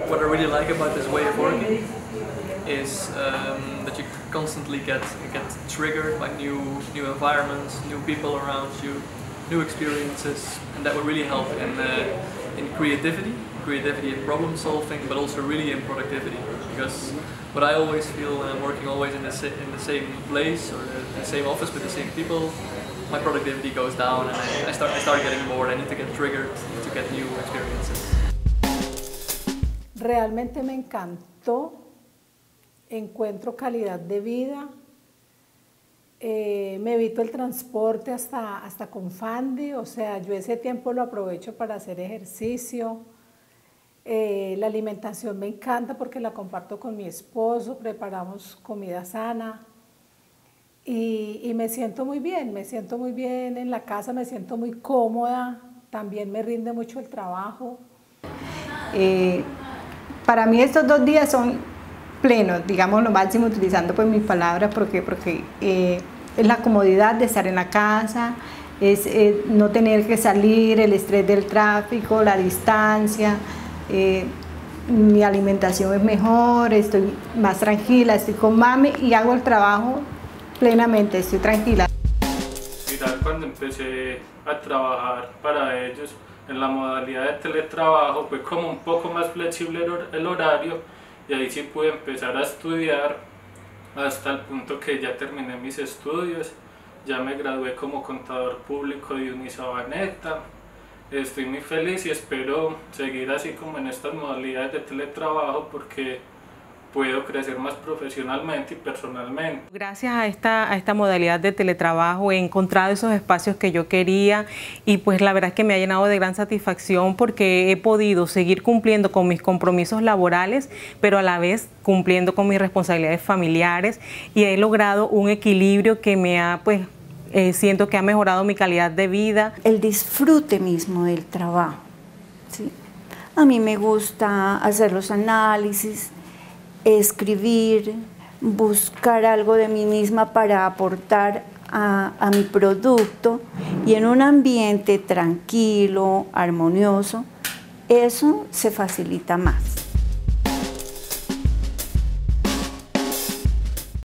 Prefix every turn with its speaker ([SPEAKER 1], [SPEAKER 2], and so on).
[SPEAKER 1] what I really like about this way of working is that you constantly get triggered by new environments, new people around you, new experiences, and that will really help in creativity in problem solving, but also really in productivity. Because what I always feel working always in the same place or the same office with the same people, my productivity goes down and I start getting bored. I need to get triggered to get new experiences.
[SPEAKER 2] Realmente me encantó, encuentro calidad de vida, me evito el transporte hasta con Fandi, o sea, yo ese tiempo lo aprovecho para hacer ejercicio. La alimentación me encanta porque la comparto con mi esposo, preparamos comida sana y me siento muy bien en la casa, me siento muy cómoda, también me rinde mucho el trabajo.
[SPEAKER 3] Para mí estos 2 días son plenos, digamos lo máximo utilizando pues mis palabras porque es la comodidad de estar en la casa, es no tener que salir, el estrés del tráfico, la distancia, mi alimentación es mejor, estoy más tranquila, estoy con mami y hago el trabajo plenamente, estoy tranquila.
[SPEAKER 4] Mira, cuando empecé a trabajar para ellos en la modalidad de teletrabajo fue como un poco más flexible el horario y ahí sí pude empezar a estudiar hasta el punto que ya terminé mis estudios, ya me gradué como contador público de Unisabaneta. Estoy muy feliz y espero seguir así como en estas modalidades de teletrabajo porque puedo crecer más profesionalmente y personalmente.
[SPEAKER 5] Gracias a esta modalidad de teletrabajo he encontrado esos espacios que yo quería y pues la verdad es que me ha llenado de gran satisfacción porque he podido seguir cumpliendo con mis compromisos laborales, pero a la vez cumpliendo con mis responsabilidades familiares y he logrado un equilibrio que me ha siento que ha mejorado mi calidad de vida.
[SPEAKER 6] El disfrute mismo del trabajo, ¿sí? A mí me gusta hacer los análisis, escribir, buscar algo de mí misma para aportar a mi producto y en un ambiente tranquilo, armonioso, eso se facilita más.